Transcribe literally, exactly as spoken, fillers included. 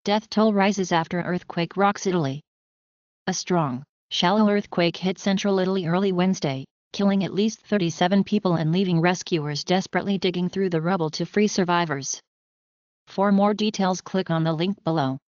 Death toll rises after earthquake rocks Italy. A strong, shallow earthquake hit central Italy early Wednesday, killing at least thirty-seven people and leaving rescuers desperately digging through the rubble to free survivors. For more details, click on the link below.